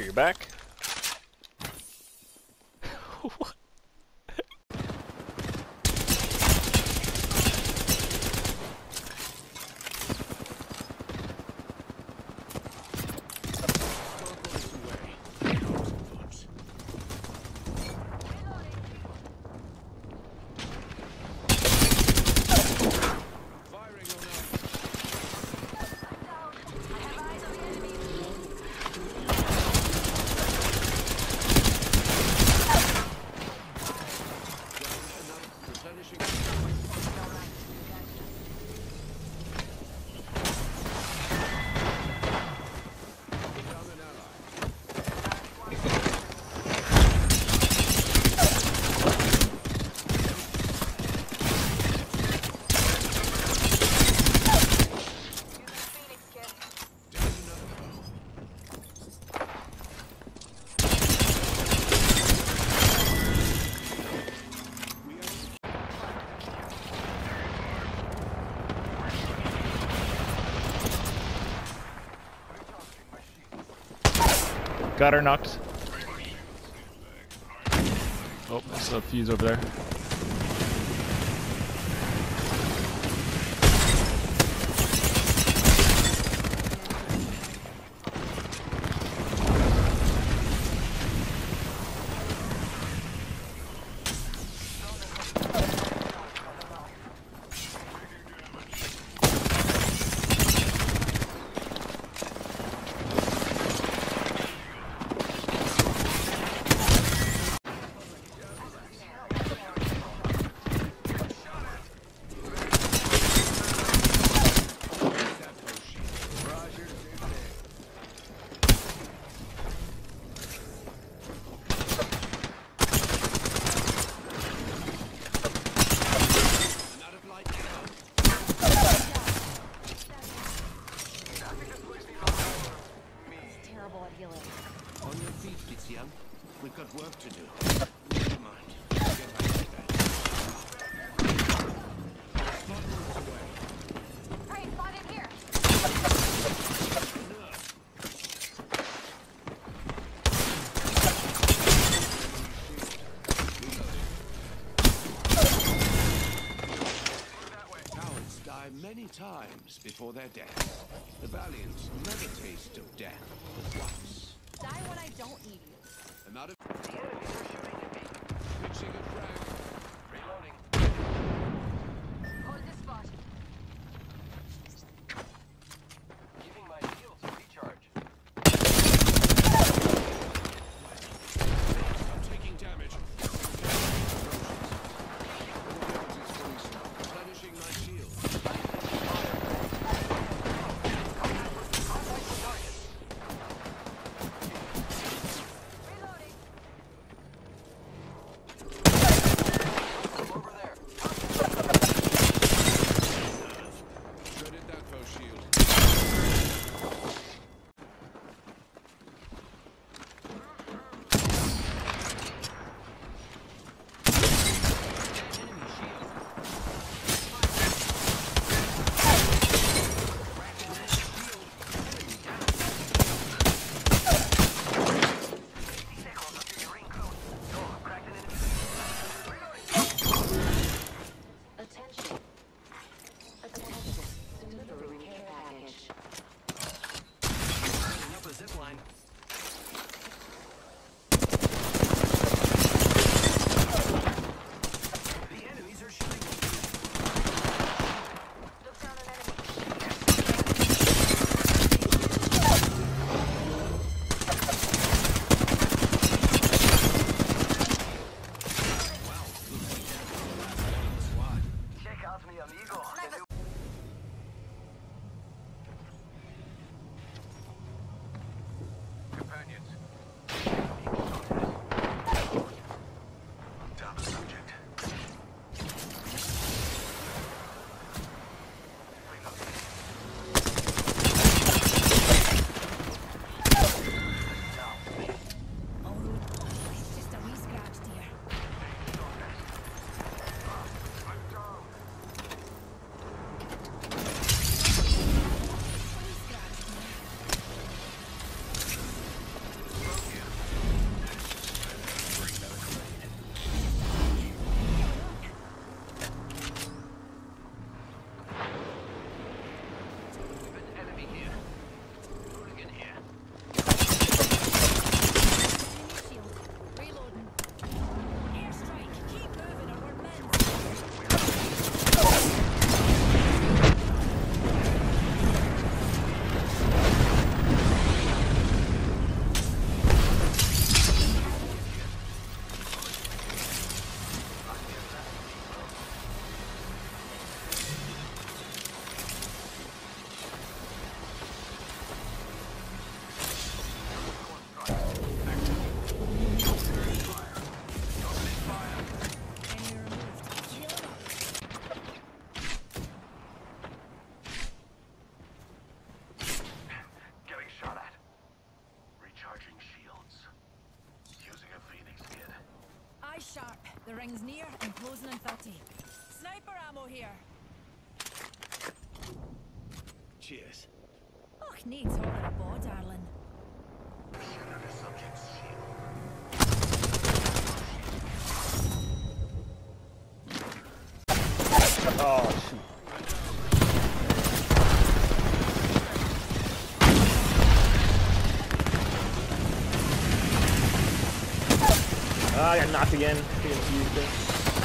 Parker, you're back? What? Got her knocked. Oh, there's a fuse over there. On your feet, Fitzyoung. We've got work to do. Never mind. Get back to that. Spot moves away. Hey, spot in here. Cowards die many times before their death. The valiant never taste of death but once. Die when I don't need you. And not if the enemies are shooting at me. Pitching a frag. Reloading. Hold this spot. Giving my shields a recharge. I'm taking damage. Replenishing my shield. The ring's near and closing in 30. Sniper ammo here. Cheers. Och, needs all a ball, darling. Oh, shoot. Ah, I got knocked again. Freaking Houston.